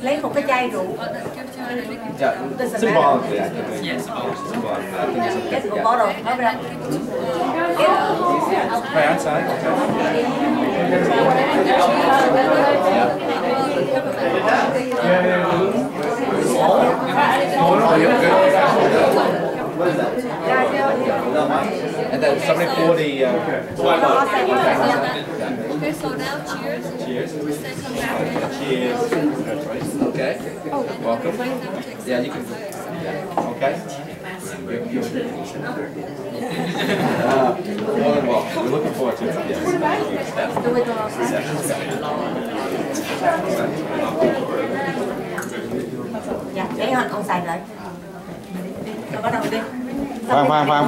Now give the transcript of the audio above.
lấy một cái chai rượu. Yeah, symbolically, I think. Yes. Get a bottle. Right outside. And then somebody pour the. Okay, so now cheers. Cheers. We say come back. Cheers. Okay. Welcome. Yeah, you can. Okay. More than welcome. We're looking forward to it. Yes. Dạ, để con xài lại. Rồi bắt đầu đi. Khoan.